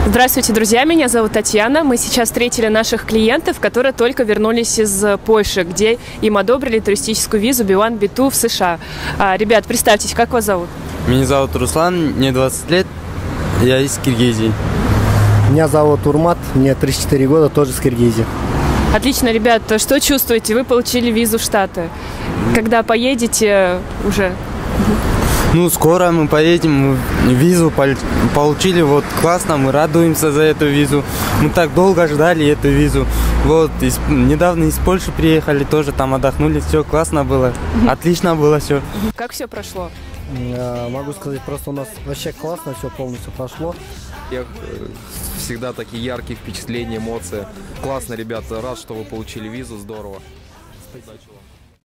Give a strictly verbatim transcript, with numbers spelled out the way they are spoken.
Здравствуйте, друзья! Меня зовут Татьяна. Мы сейчас встретили наших клиентов, которые только вернулись из Польши, где им одобрили туристическую визу би один би два в США. А, ребят, представьтесь, как вас зовут? Меня зовут Руслан, мне двадцать лет, я из Киргизии. Меня зовут Урмат, мне тридцать четыре года, тоже из Киргизии. Отлично, ребят, что чувствуете? Вы получили визу в Штаты. Когда поедете уже? Ну, скоро мы поедем, визу получили, вот классно, мы радуемся за эту визу. Мы так долго ждали эту визу. Вот, из, недавно из Польши приехали, тоже там отдохнули, все классно было, отлично было все. Как все прошло? Я могу сказать, просто у нас вообще классно все полностью прошло. Всегда такие яркие впечатления, эмоции. Классно, ребята, рад, что вы получили визу, здорово. Удачи.